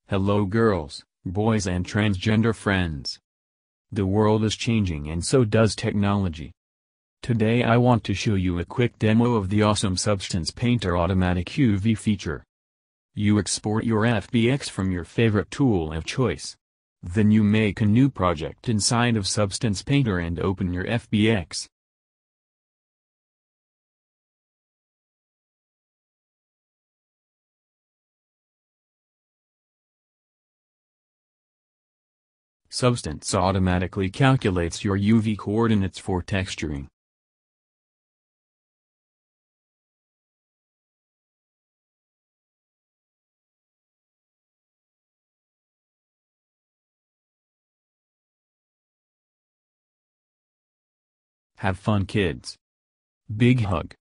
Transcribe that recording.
Hello girls, boys and transgender friends. The world is changing and so does technology. Today I want to show you a quick demo of the awesome Substance Painter automatic UV feature. You export your FBX from your favorite tool of choice. Then you make a new project inside of Substance Painter and open your FBX. Substance automatically calculates your UV coordinates for texturing. Have fun, kids. Big hug.